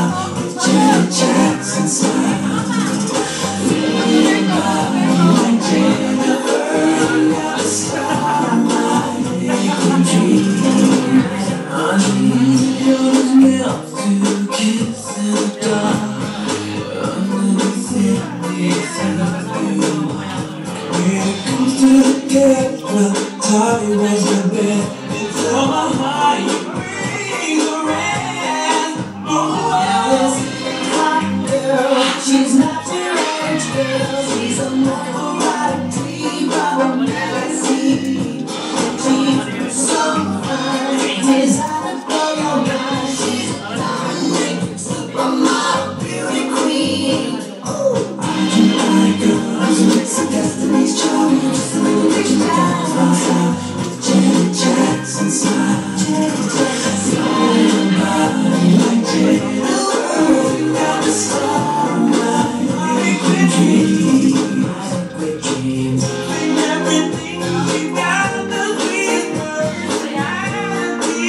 smile with Janet Jackson smile. Your body like Jennifer, got a star on my aching dream. I need yours melt to kiss in the dark. Underneath you. When it comes to the cat, well, Tommy was the best. It's all my heart, you bring the rest. Oh, well, this hot girl, she's not your average girl. She's a morality from a magazine. She's so fine, designed for your mind. She's a diamond, supermodel, beauty queen. I do like girls who mix the Destiny's Child, just a little bit of down my side with Janet Jackson smile. Your body like Jennifer, you got the star on my aching dreams. Great dreams, and everything you got the sweet personality.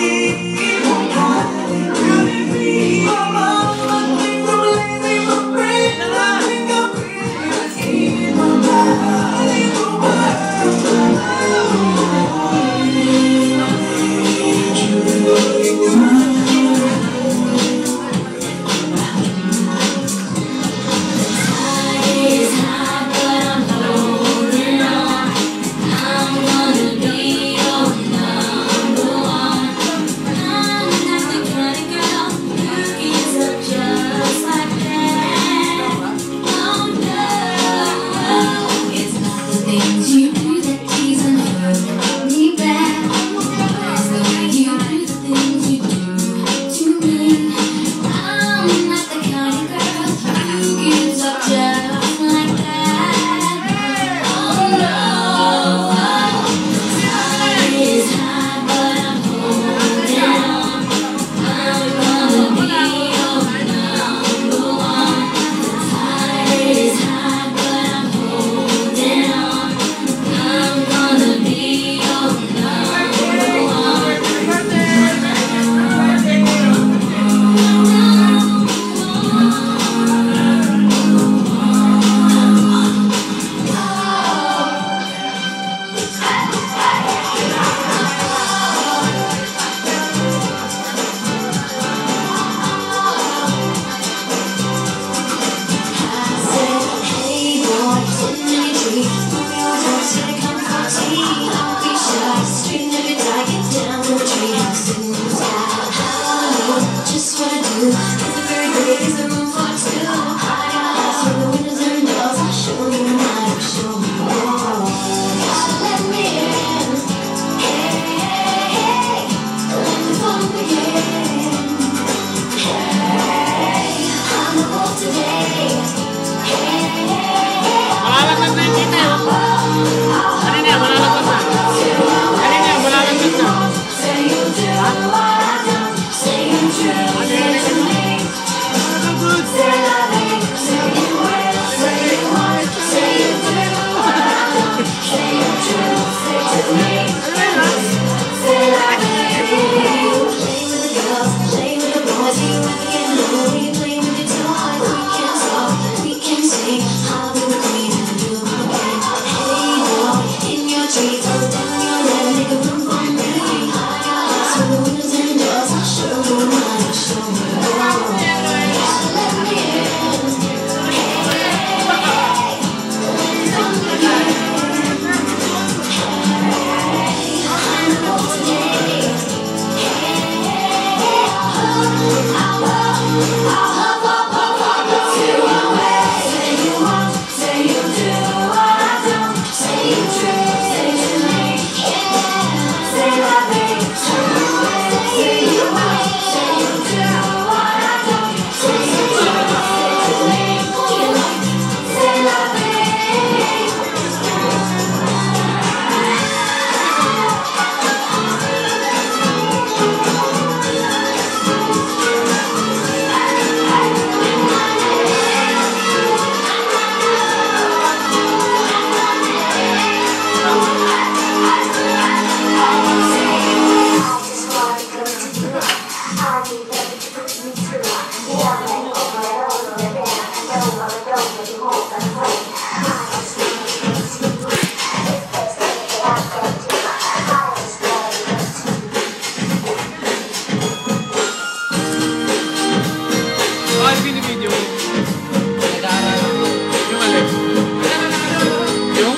Bakit binibideo mo? Nag-aaral ako. Yung alin? Yung?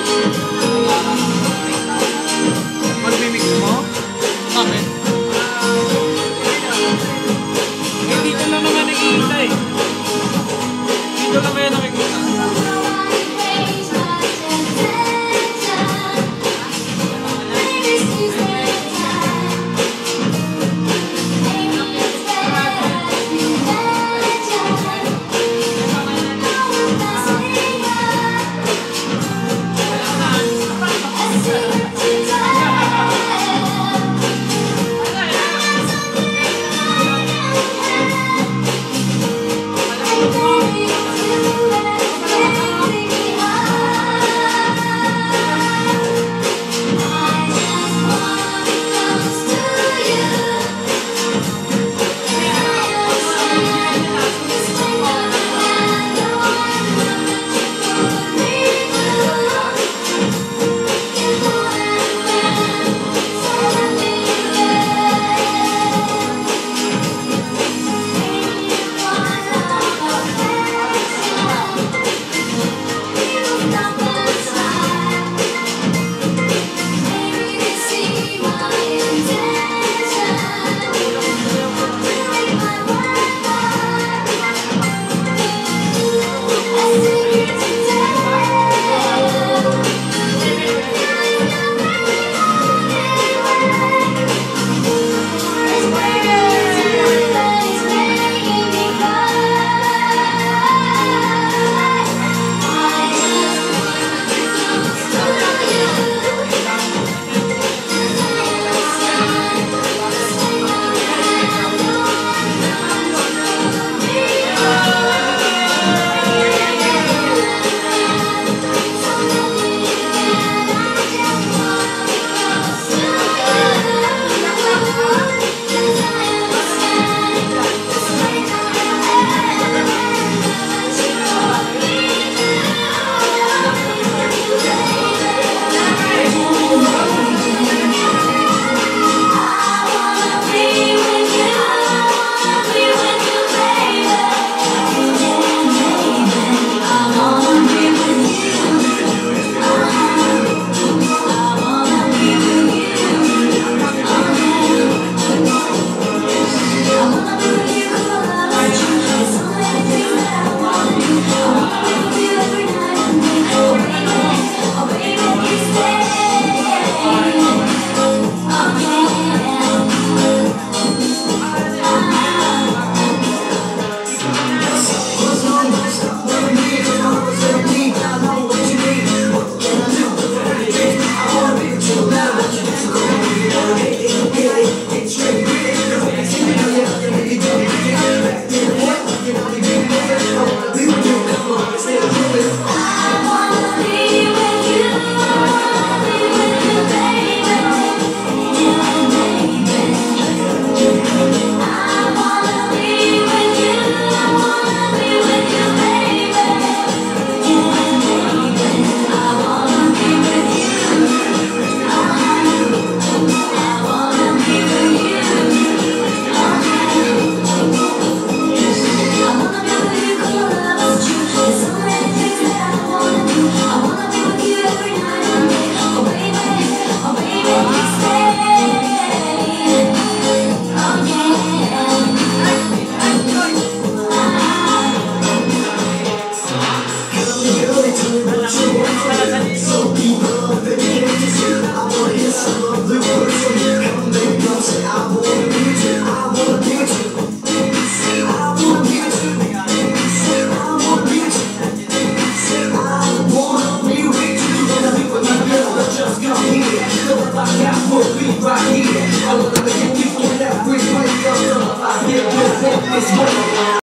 Mag-mimix mo? Bakit? Eh, dito lang naman nakikita eh.